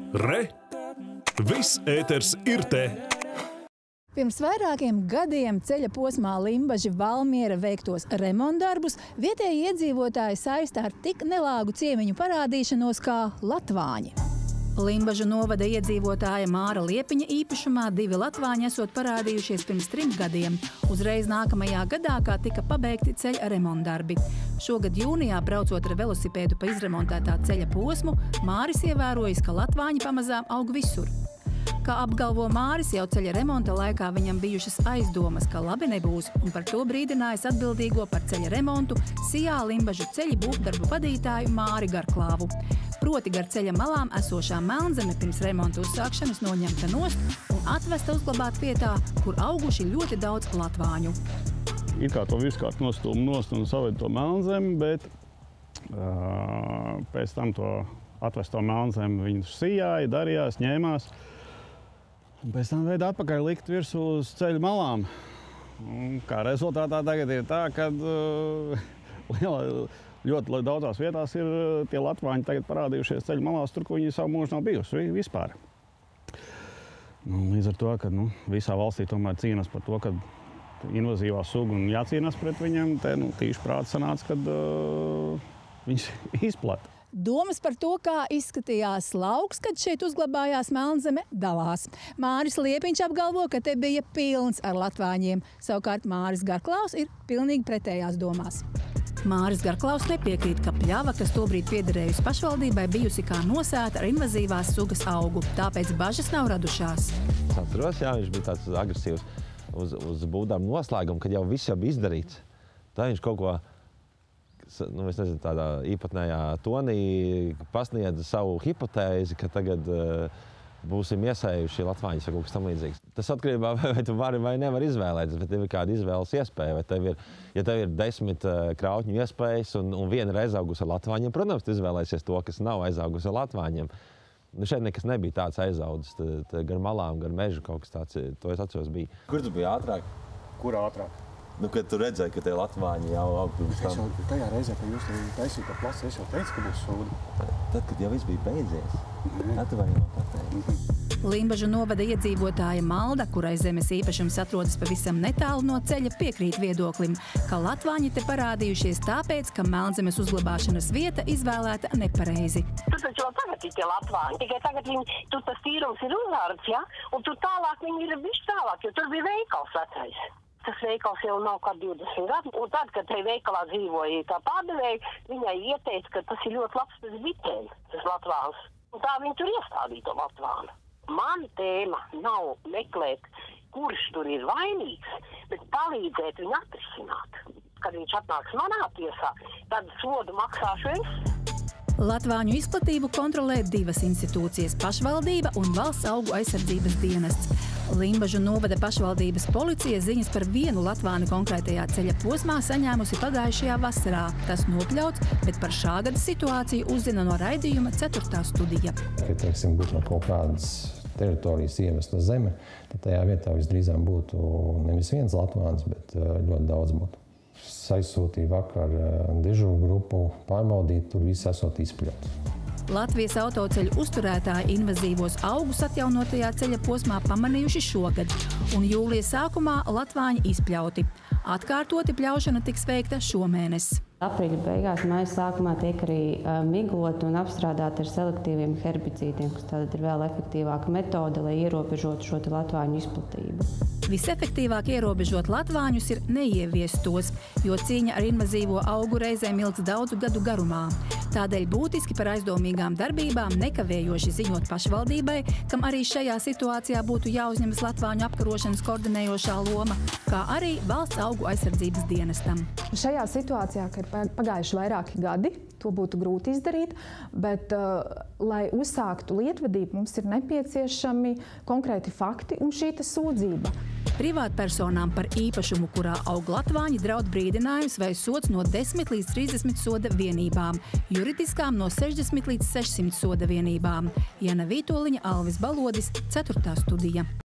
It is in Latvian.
Re! Viss ēters ir te! Pirms vairākiem gadiem ceļa posmā Limbaži–Valmiera veiktos remontdarbus vietēji iedzīvotāji saista ar tik nelāgu ciemiņu parādīšanos kā latvāņi. Limbažu novada iedzīvotāja Māra Liepiņa īpašumā 2 latvāņi esot parādījušies pirms 3 gadiem. Uzreiz nākamajā gadā, kā tika pabeigti ceļa remontdarbi. Šogad jūnijā, braucot ar velosipēdu pa izremontētā ceļa posmu, Māris ievērojis, ka latvāņi pamazām aug visur. Kā apgalvo Māris, jau ceļa remonta laikā viņam bijušas aizdomas, ka labi nebūs, un par to brīdinājis atbildīgo par ceļa remontu Sijā Limbažu ceļa būvdarbu vadītāju Māri Garklāvu. Proti gar ceļa malām esošā melnzeme pirms remonta uzsākšanas noņemta nost un atvesta uzglabāt vietā, kur auguši ļoti daudz latvāņu. Ir kā to virskārt nostūma nost un saved to melnzemi, bet pēc tam to atvesto melnzemi viņi sijāja, darījās, ņēmās. Un pēc tam veida atpakaļ likt virsū uz ceļa malām. Un kā rezultātā tagad ir tā, ka ļoti daudzās vietās ir tie latvāņi tagad parādījušies ceļa malās, tur, kur viņi savu mūžu nav bijusi vispār. Līdz ar to, ka visā valstī tomēr cīnās par to, ka invazīvā suga un jācīnās pret viņiem, te tīši prāti sanāca, kad viņus izplata. Domas par to, kā izskatījās lauks, kad šeit uzglabājās melnzeme, dalās. Māris Liepiņš apgalvo, ka te bija pilns ar latvāņiem. Savukārt Māris Garklāvs ir pilnīgi pretējās domās. Māris Garklāvs nepiekrīt, ka pļava, kas tobrīd piederējusi pašvaldībai, bijusi kā nosēta ar invazīvās sugas augu. Tāpēc bažas nav radušās. Es atceros, jā, viņš bija tāds agresīvs uz būvdarbu noslēgumu, kad jau viss jau bija izdarīts. Tā viņš kaut ko, es nezinu, tādā īpatnējā tonī pasniedza savu hipotēzi, ka tagad būsim iesējuši latvāņus vai kaut kas tam līdzīgs. Tas atkarībā, vai tu vari vai nevar izvēlēties, bet tev ir kāda izvēles iespēja. Vai ja tev ir 10 krautņu iespējas un viena ir aizaugusi ar latvāņiem, protams, tu izvēlēsies to, kas nav aizaugusi ar latvāņiem. Šeit nekas nebija tāds aizaudzis, gar malām, gar mežu kaut kas tāds, to es atceros bija. Kur tu biji ātrāk? Kur ātrāk? Kad tu redzēji, ka tie latvāņi jau aug pirms tam. Tajā reizē, kad jūs taisīt to plasu, es jau teicu, ka būs sūda. Tad, kad jau viss bija beidzies, tad tu vari jau pateikt. Limbažu novada iedzīvotāja Malda, kurai zemes īpašums atrodas pavisam netālu no ceļa, piekrīt viedoklim, ka latvāņi te parādījušies tāpēc, ka melnzemes uzglabāšanas vieta izvēlēta nepareizi. Tur taču vēl tagad ir tie latvāņi, tikai tagad tur tas tīrums ir uzvārds, ja? Un tur tālāk viņi ir bišķi tālāk, jo tur bija veikals vecais. Tas veikals jau nav kā 20 gadu, un tad, kad te veikalā dzīvoja tā pārdevēja, viņai ieteica, ka tas ir ļoti labs pēc bitēm, tas latvāns. Un tā viņi tur iestādīja to latvānu. Mana tēma nav meklēt, kurš tur ir vainīgs, bet palīdzēt viņu atrisināt. Kad viņš atnāks manā tiesā, tad sodu maksāšu es. Latvāņu izplatību kontrolē 2 institūcijas – pašvaldība un Valsts augu aizsardzības dienests. Limbažu novada pašvaldības policija ziņas par 1 latvāni konkrētajā ceļa posmā saņēmusi pagājušajā vasarā. Tas nokļauts, bet par šā gada situāciju uzzina no raidījuma 4. studija. Ja, teiksim, būtu no kaut kādas teritorijas ievesta zeme, tad tajā vietā visdrīzāk būtu nevis 1 latvāns, bet ļoti daudz būtu. Aizsūtīja vakar dežūru grupu pārbaudīt, tur viss esot izpļauts. Latvijas autoceļu uzturētāji invazīvos augus atjaunotajā ceļa posmā pamanījuši šogad, un jūlija sākumā latvāņi izpļauti. Atkārtoti pļaušana tiks veikta šomēnes. Aprīļa beigās, maija sākumā tiek arī migloti un apstrādāti ar selektīviem herbicīdiem, kas tātad ir vēl efektīvāka metode, lai ierobežotu šo latvāņu izplatību. Visefektīvāk ierobežot latvāņus ir neieviest tos, jo cīņa ar invazīvo augu reizēm ilgs daudzu gadu garumā. Tādēļ būtiski par aizdomīgām darbībām nekavējoši ziņot pašvaldībai, kam arī šajā situācijā būtu jāuzņemas latvāņu apkarošanas koordinējošā loma, kā arī Valsts augu aizsardzības dienestam. Šajā situācijā, ka ir pagājuši vairāki gadi, to būtu grūti izdarīt, bet, lai uzsāktu lietvedību, mums ir nepieciešami konkrēti fakti un šī sūdzība. Privātpersonām par īpašumu, kurā aug latvāņi, draud brīdinājums vai sods no 10 līdz 30 soda vienībām, juridiskām no 60 līdz 600 soda vienībām. Jana Vītoliņa, Alvis Balodis, 4. studija.